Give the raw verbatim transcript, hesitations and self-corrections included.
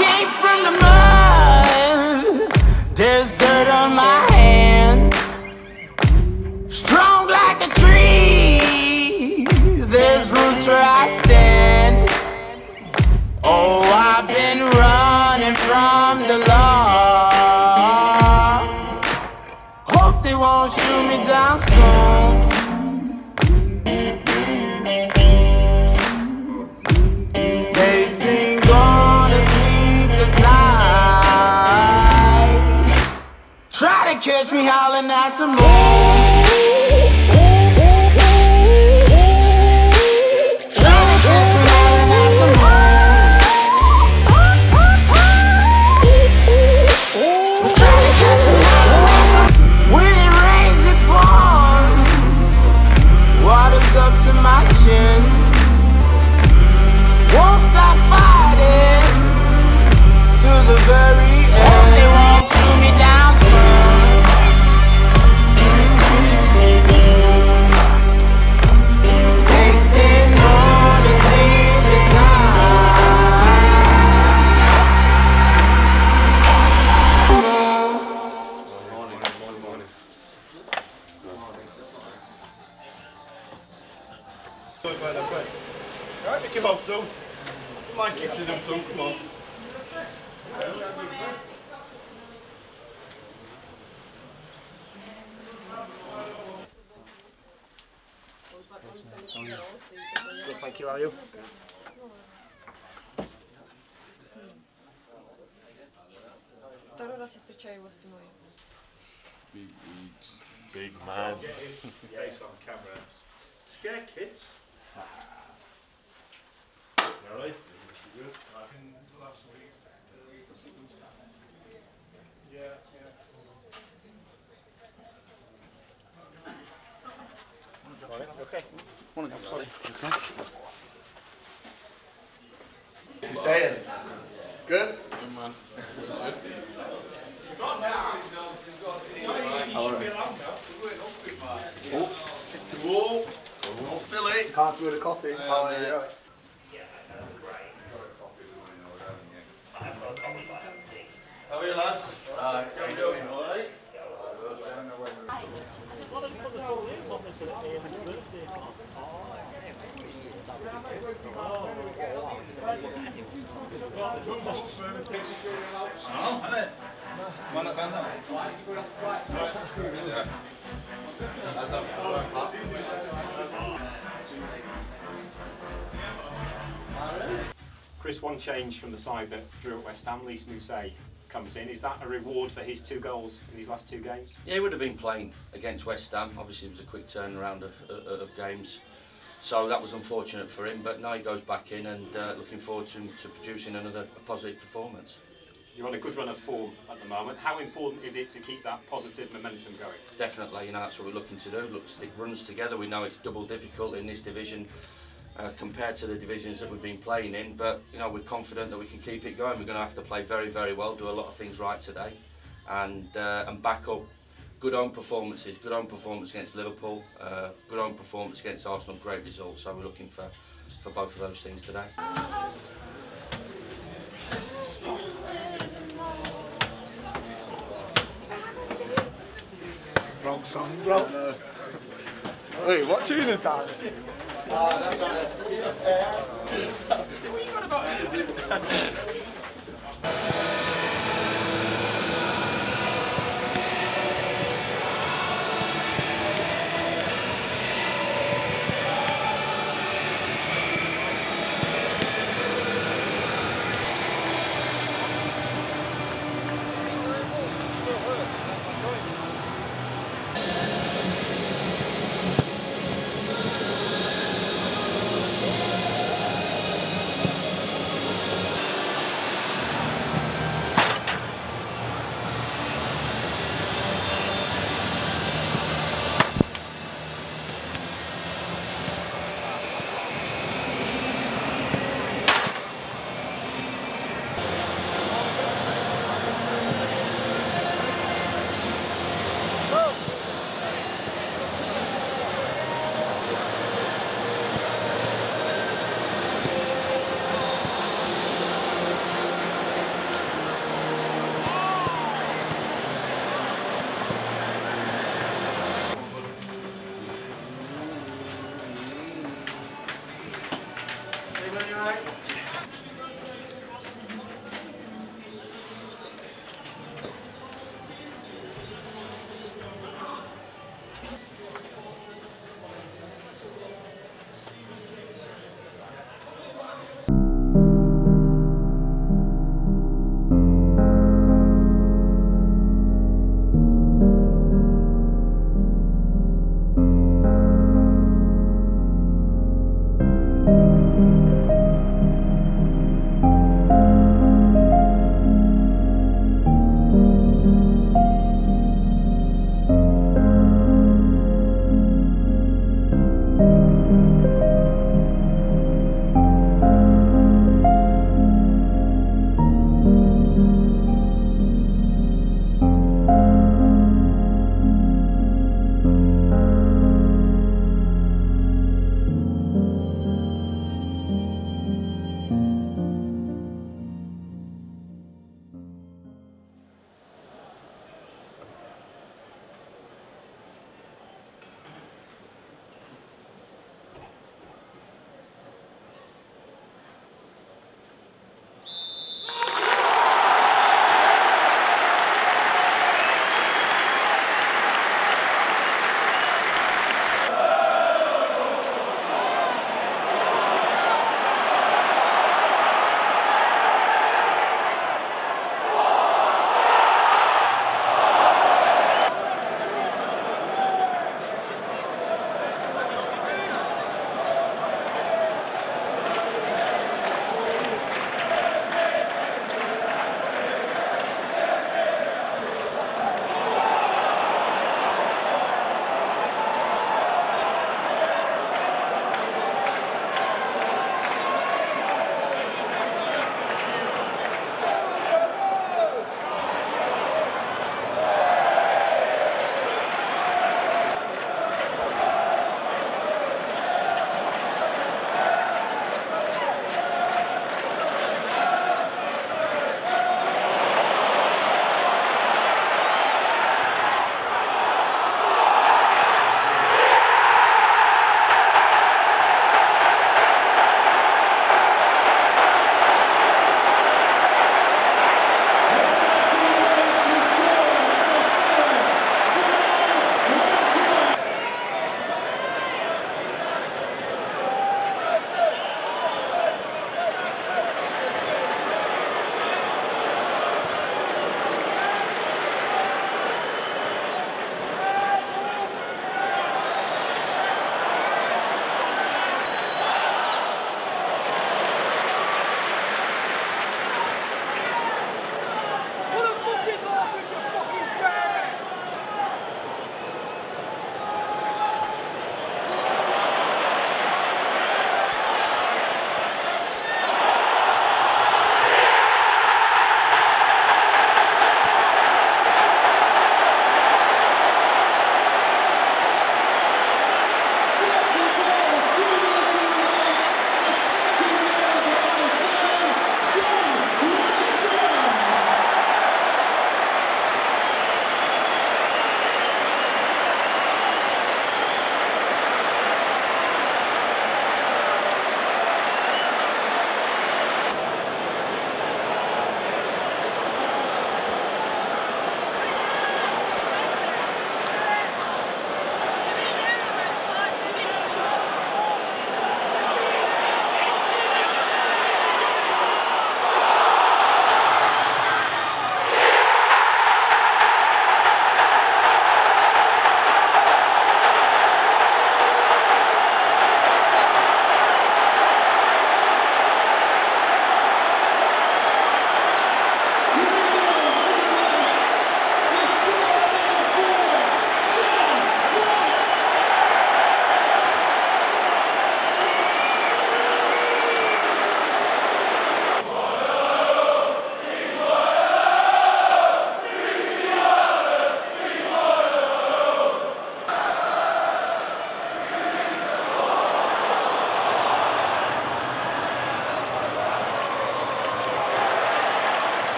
came from the mud. There's dirt on my hands. Strong like a tree. There's roots where I stand. Oh, I've been running from the law. Hope they won't shoot me down soon. They sing on a sleepless night. Try to catch me howling at the moon. Right, pick him up, so. Come on, kissing them, son, come on. Good, thank you, how are you? Big eats. Big man. Based on camera. Scare kids. Alright? Good. Last week. Yeah, yeah. Okay. Morning, sorry. Okay. You saying? Good? Good man. Oh. Whoa. Oh, Billy. Can't do the coffee. Um, Oh, yeah. How are you, lads? Uh, how you doing? All right? Chris, one change from the side that drew at West Ham, Lys Mousset comes in. Is that a reward for his two goals in these last two games? Yeah, he would have been playing against West Ham. Obviously, it was a quick turnaround of, of, of games. So that was unfortunate for him, but now he goes back in and uh, looking forward to, to producing another positive performance. You're on a good run of form at the moment. How important is it to keep that positive momentum going? Definitely, you know, that's what we're looking to do. Look, stick runs together. We know it's double difficult in this division uh, compared to the divisions that we've been playing in, but you know, we're confident that we can keep it going. We're going to have to play very, very well, do a lot of things right today, and uh, and back up good home performances. Good home performance against Liverpool, uh, good home performance against Arsenal. Great results. So we're looking for for both of those things today. Wrong song, bro. No. Wait, what tune is that? Oh, that's not it. What are you on about? night.